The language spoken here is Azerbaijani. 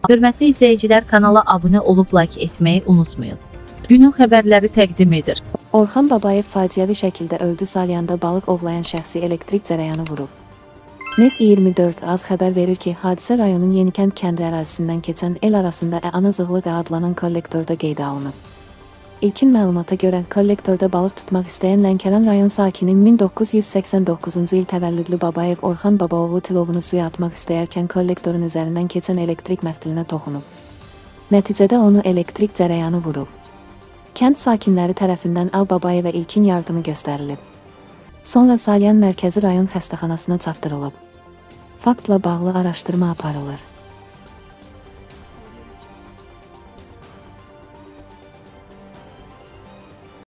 Hörmətli izləyicilər, kanala abunə olub like etməyi unutmayın. Günün xəbərləri təqdim edir. Orxan Babayev faciəvi şəkildə öldü. Salyanda balıq ovlayan şəxsi elektrik cərəyanı vurub. NES 24 az xəbər verir ki, hadisə rayonun Yenikənd kəndi ərazisindən keçən el arasında Ana Zığlıqa adlanan kollektorda qeydə alınıb. İlkin məlumata görə, kollektorda balıq tutmaq istəyən Lənkəran rayon sakini 1989-cu il təvəllüdlü Babayev Orxan Babaoğlu tilovunu suya atmaq istəyərkən kollektorun üzərindən keçən elektrik məftilinə toxunub. Nəticədə onu elektrik cərəyanı vurub. Kənd sakinləri tərəfindən Babayevə ilkin yardımı göstərilib. Sonra Salyan Mərkəzi rayon xəstəxanasına çatdırılıb. Faktla bağlı araşdırma aparılır.